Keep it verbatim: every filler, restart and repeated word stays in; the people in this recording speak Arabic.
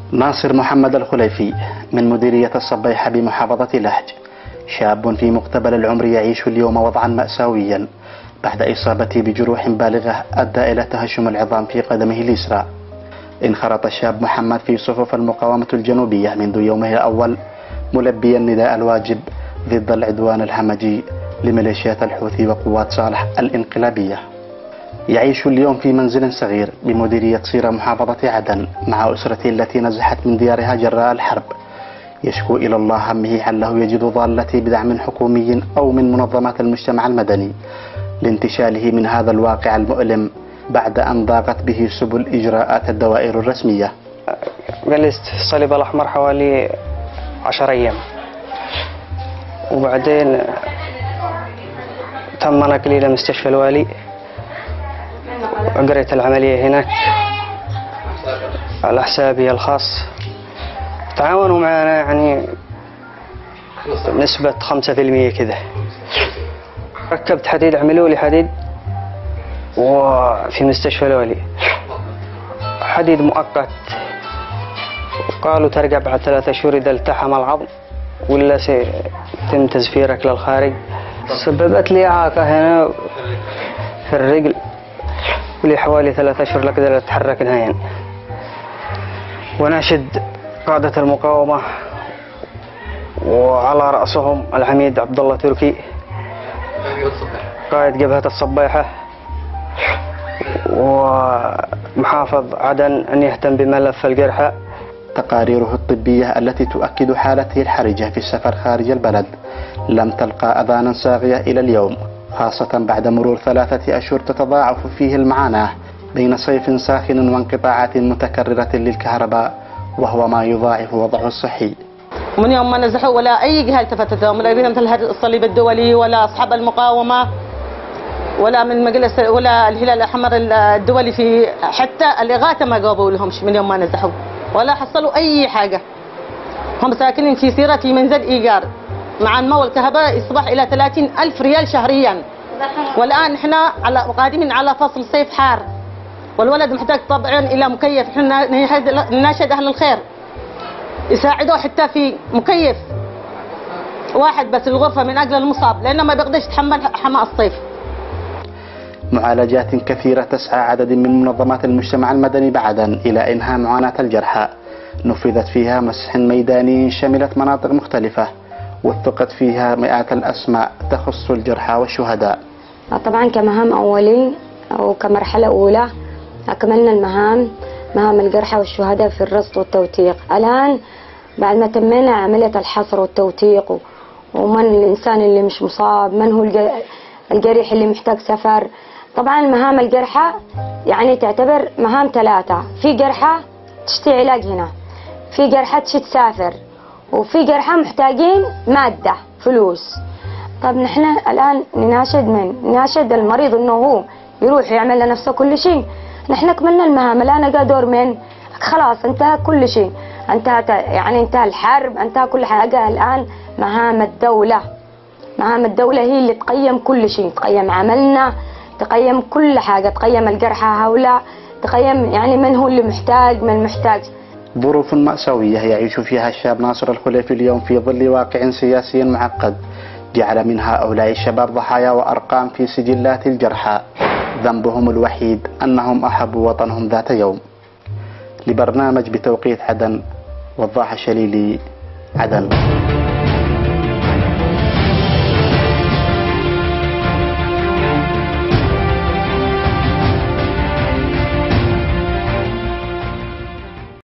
ناصر محمد الخليفي من مديرية الصبيحة بمحافظة لهج، شاب في مقتبل العمر يعيش اليوم وضعا مأساويا بعد إصابته بجروح بالغة أدى إلى تهشم العظام في قدمه اليسرى. انخرط الشاب محمد في صفوف المقاومة الجنوبية منذ يومه الأول ملبيا النداء الواجب ضد العدوان الهمجي لميليشيات الحوثي وقوات صالح الانقلابية. يعيش اليوم في منزل صغير بمديرية صيرة محافظة عدن مع أسرته التي نزحت من ديارها جراء الحرب. يشكو إلى الله همه عله يجد ضالته بدعم حكومي أو من منظمات المجتمع المدني لانتشاله من هذا الواقع المؤلم بعد أن ضاقت به سبل إجراءات الدوائر الرسمية. جلست في الصليب الأحمر حوالي عشر أيام، وبعدين تم نقلي إلى مستشفى الوالي وأجريت العملية هناك على حسابي الخاص. تعاونوا معنا يعني نسبة خمسة في المية كذا. ركبت حديد، عملوا لي حديد وفي مستشفى الوالي حديد مؤقت، وقالوا ترجع بعد ثلاثة أشهر إذا التحم العظم ولا سيتم تزفيرك للخارج. سببت لي إعاقة هنا في الرجل ولي حوالي ثلاثة أشهر لا أقدر أتحرك نهائيا. وناشد قادة المقاومة وعلى رأسهم العميد عبد الله تركي قائد جبهة الصبيحة ومحافظ عدن أن يهتم بملف الجرحى. تقاريره الطبية التي تؤكد حالته الحرجة في السفر خارج البلد لم تلقى أذانا صاغية إلى اليوم، خاصة بعد مرور ثلاثة أشهر تتضاعف فيه المعاناة بين صيف ساخن وانقطاعات متكررة للكهرباء، وهو ما يضاعف وضعه الصحي. من يوم ما نزحوا ولا أي جهة التفتت لهم، لا مثل الصليب الدولي ولا أصحاب المقاومة ولا من مجلس ولا الهلال الأحمر الدولي، في حتى الإغاثة ما جابوا لهمش من يوم ما نزحوا ولا حصلوا أي حاجة. هم ساكنين في سيرة في منزل إيجار مع الماء والكهرباء يصبح إلى ثلاثين ألف ريال شهريا، والآن إحنا على قادمين على فصل صيف حار والولد محتاج طبعا إلى مكيف. إحنا نناشد أهل الخير يساعدوه حتى في مكيف واحد بس الغرفة من أجل المصاب لأنه ما بيقدرش يتحمل حماء الصيف. معالجات كثيرة تسعى عدد من منظمات المجتمع المدني بعدن إلى إنهاء معاناة الجرحى، نفذت فيها مسح ميداني شملت مناطق مختلفة وثقت فيها مئات الأسماء تخص الجرحى والشهداء. طبعا كمهام أولي أو كمرحلة أولى أكملنا المهام، مهام الجرحى والشهداء في الرصد والتوثيق. الآن بعد ما تمينا عملية الحصر والتوثيق ومن الإنسان اللي مش مصاب، من هو الجريح اللي محتاج سفر. طبعا المهام الجرحى يعني تعتبر مهام ثلاثة، في جرحى تشتي علاج هنا، في جرحى تشي تسافر، وفي جرحى محتاجين مادة فلوس. طب نحن الآن نناشد من نناشد المريض إنه هو يروح يعمل لنفسه كل شيء. نحن كملنا المهام، الآن جاء دور من خلاص انتهى كل شيء، انتهت يعني انتهى الحرب، انتهى كل حاجة. الآن مهام الدولة، مهام الدولة هي اللي تقيم كل شيء، تقيم عملنا، تقيم كل حاجة، تقيم الجرحى هؤلاء، تقيم يعني من هو اللي محتاج من محتاج. ظروف مأساوية يعيش فيها الشاب ناصر الخليفي اليوم في ظل واقع سياسي معقد جعل من هؤلاء الشباب ضحايا وأرقام في سجلات الجرحى، ذنبهم الوحيد أنهم أحبوا وطنهم ذات يوم. لبرنامج بتوقيت عدن، وضاح شليلي، عدن.